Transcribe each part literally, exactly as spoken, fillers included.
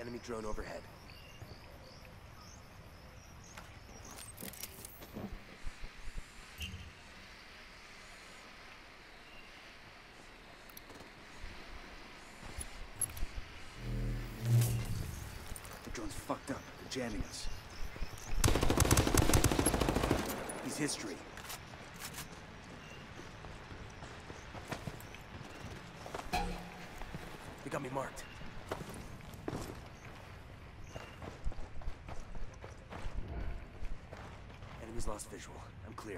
Enemy drone overhead. The drone's fucked up. They're jamming us. He's history. They got me marked. Enemy's lost visual. I'm clear.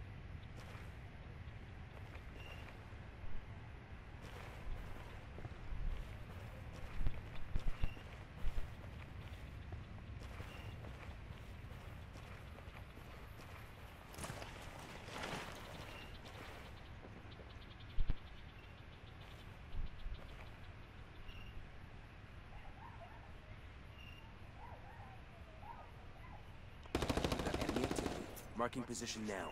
Marking position now.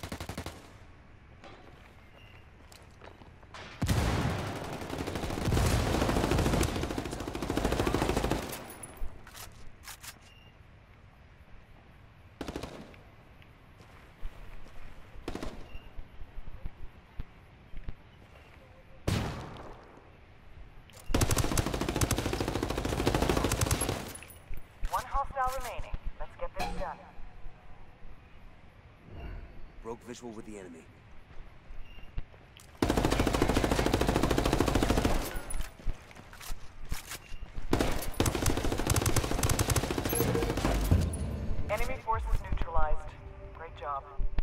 One hostile remaining. Let's get this done. Broke visual with the enemy. Enemy forces neutralized. Great job.